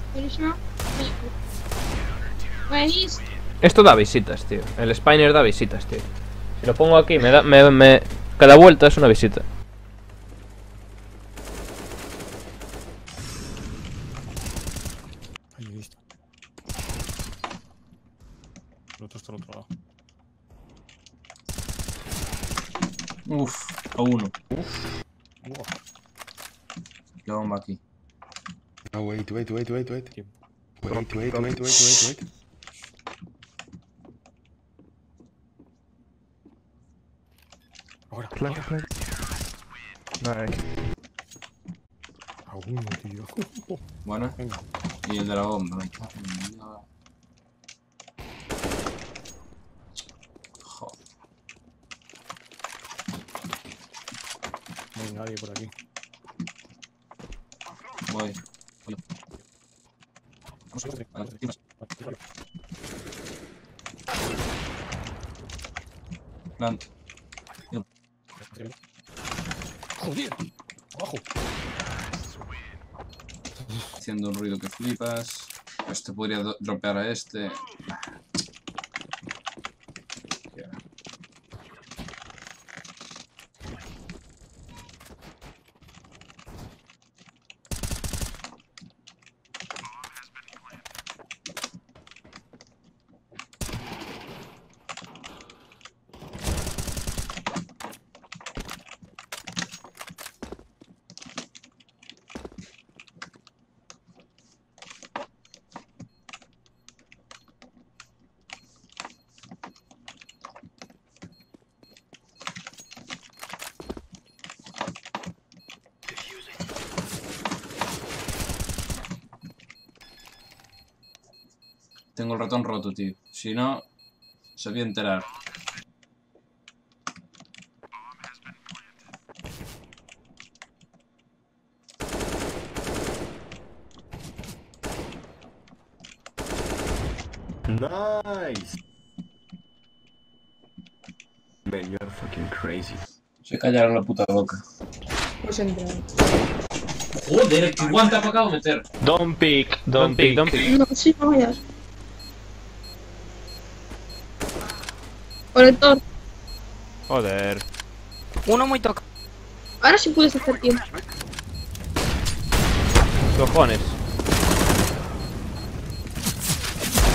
Buenísimo. Buenísimo. Esto da visitas, tío. El Spiner da visitas, tío. Si lo pongo aquí, me da. Cada vuelta es una visita. Ahí he visto. El otro está al otro lado. Uf, a uno. Wow. La bomba aquí. No, wait. Wait. Ahora. Nice. A uno, tío. Buena. Venga. Y el de la bomba, me cago en mi vida. Joder. No hay nadie por aquí. Voy. Vamos a ir. Plant. Joder. Abajo. Haciendo un ruido que flipas. Este podría dropear a este. Tengo el ratón roto, tío. Si no, se voy a enterar. Nice. Man, you're fucking crazy. Se callaron la puta boca. Pues entra. Joder, que guanta me acabo de meter. Don't pick. Don't pick. No, sí, no vayas. Conector. Joder. Uno muy toca. Ahora sí puedes hacer tiempo. Cojones.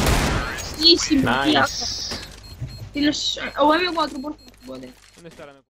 Sí, sí, Nice. Tienes OM4 por favor. ¿Dónde está la